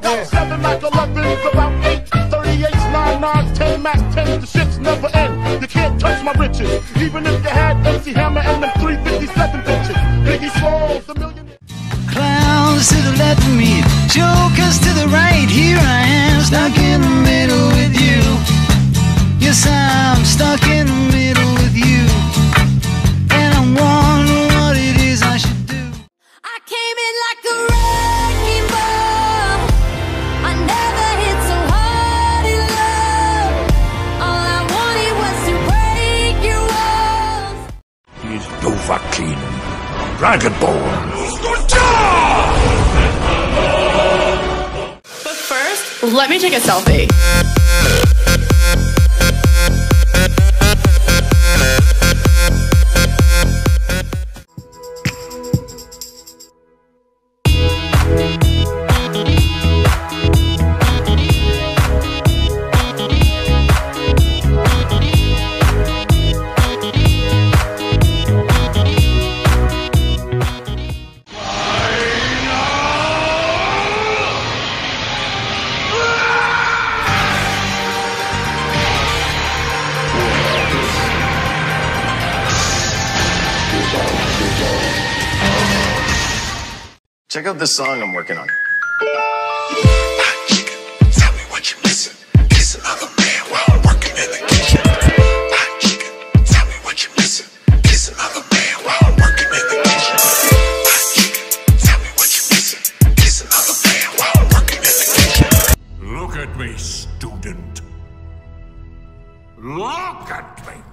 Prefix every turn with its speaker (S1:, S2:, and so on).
S1: About 7 Mac 11s, about 8, 38s, 9, 9s, 10 Mac 10s. The shits never end. You can't touch my riches. Even if you had MC Hammer and them 357 bitches. Biggie Smalls, the millionaire.
S2: Clowns to the left of me, jokers to the right. Here I am, stuck in the middle with you. Yes, I'm stuck in the middle with you. And I'm wondering what it is I should do.
S3: I came in like a wrecking ball. I never hit so hard in love. All I wanted was to break your walls.
S4: He's Dovahkiin, Dragonborn.
S5: But first, let me take a selfie.
S6: Check out this song I'm working on.
S4: Hot chicken, tell me what you're missing. Kiss another man while I'm working in the kitchen. Hot chicken, tell me what you're missing. Kiss another man while I'm working in the kitchen. Hot chicken, tell me what you're missing. Kiss another man while I'm working in the kitchen. Look at me, student. Look at me.